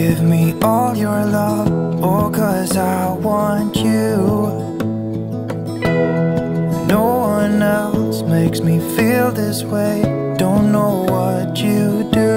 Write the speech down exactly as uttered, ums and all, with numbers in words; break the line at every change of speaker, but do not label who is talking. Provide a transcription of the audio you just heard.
give me all your love, oh, 'cause I want you. No one else makes me feel this way. Don't know what you do.